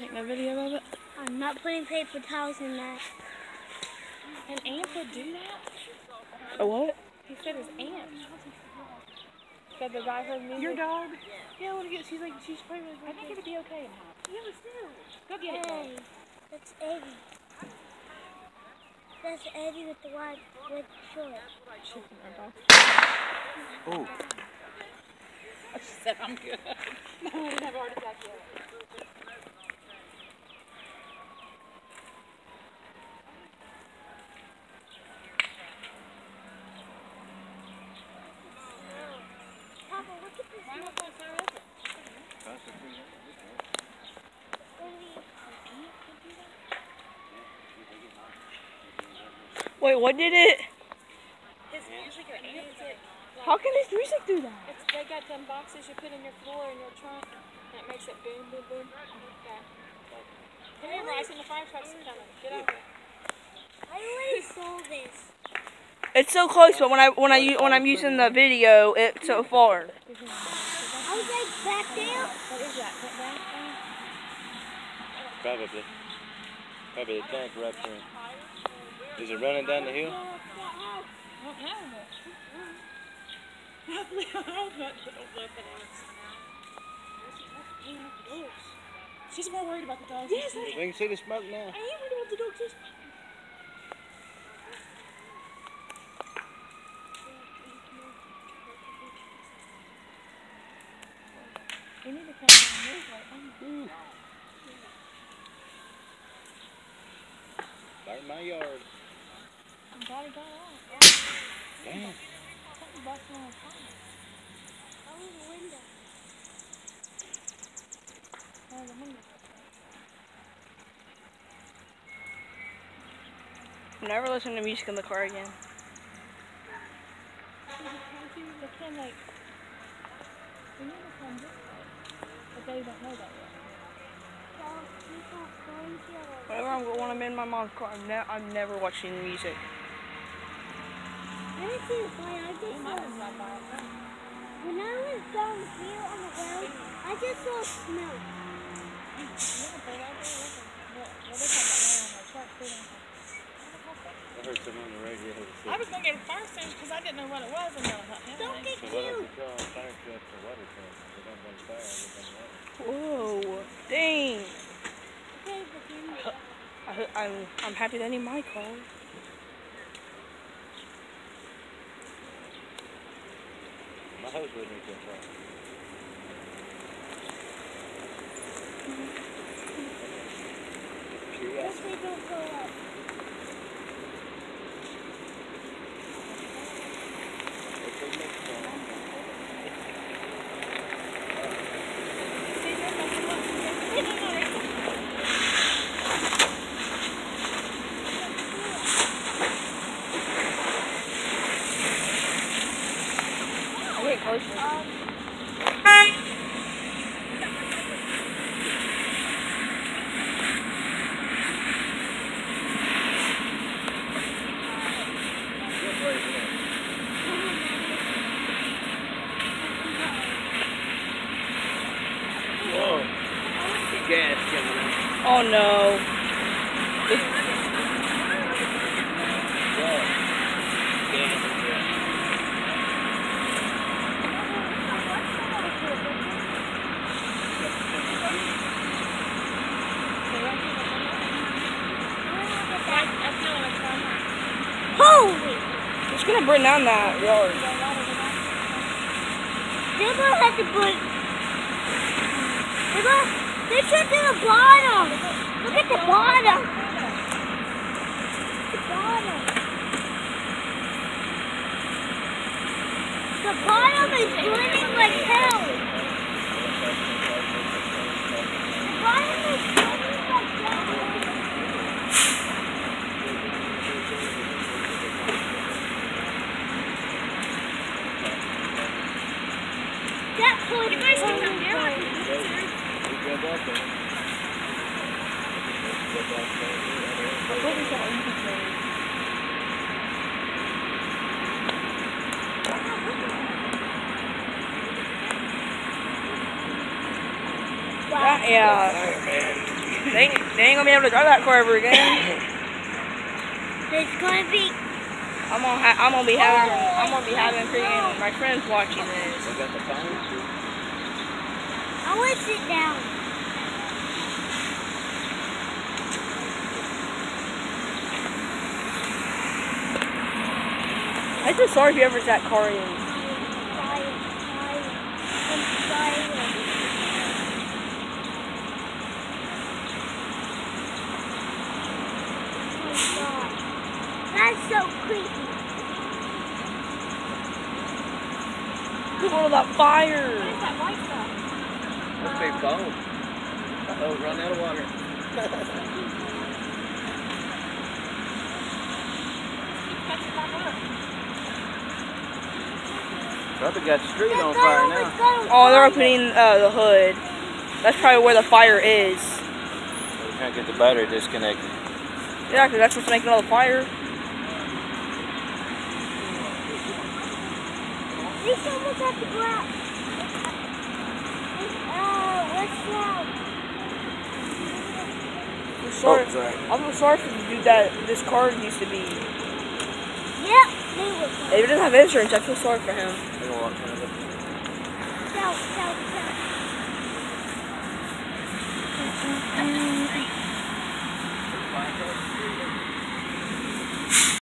take no video of it? I'm not putting paper towels in that. An ant would do that? A what? He said his aunt. Said the guy heard music. Your dog? Yeah, I want to get. She's like, she's probably. I think it'd be okay in the house. Yeah, but still. Go get it. Hey, that's Eddie. That's Eddie with the white with shorts. Oh. She said I'm good. No, I didn't have a heart attack yet. Papa, look at this. Wait, what did it? His music or music. How can his music do that? They got them boxes you put in your floor in your trunk, and it makes it boom, boom, boom. Yeah. Come here, Bryson, the fire truck's coming. Get over it. I already saw this. It's so close, but when I'm using the video, it's so far. I was like back there. What is that? Put down? Probably. Probably the tank rupturing. Is it running down the hill? I don't know. Hopefully, I hope not. She's more worried about the dogs. Yes, We can see the smoke now. I am worried about the dogs. We need to come down this way. Right in my yard. I'm glad it got out. Damn. Something busting on the front. Oh, the window. Oh, the window. Never listen to music in the car again. They can, like, we need to come this way. But they don't know that yet. Whenever when I'm in my mom's car, I'm never watching music. I didn't see the fire. I just saw when I was down here on the road, I just saw smoke. I heard someone on the radio. I was going to get a fire extinguisher because I didn't know what it was. And Don't get So what if cute. we call a fire truck or water truck? They don't run fire, they run water. Whoa, dang! Okay, but then I'm happy that ain't my car. My house wouldn't even catch fire. this way don't go up. I get closer. Whoa. Gas coming out. Oh no. Gas. Gas. Holy! It's gonna burn down that yard. They're gonna have to put. They should to the bottom. Look at the bottom. The bottom. The bottom is burning like hell. The bottom is burning like hell. That point, you guys can come here. Yeah. They ain't gonna be able to drive that car ever again. There's gonna be. I'm gonna be having freaking my friends watching this. We got the phone. I want to sit down. I feel sorry whoever's that car is. That's so creepy. Look at all that fire. Where's that white stuff? That's big phone. Uh-oh, run out of water. Catching back up. Probably got the street on fire now. Oh, they're opening the hood. That's probably where the fire is. We can't get the battery disconnected. Yeah, because that's what's making all the fire. We almost have to go out. What's that? Sorry. Oh, sorry. I feel sorry for the dude that this car used to be. Yep, they were. If he doesn't have insurance, I feel sorry for him. They don't want to. South.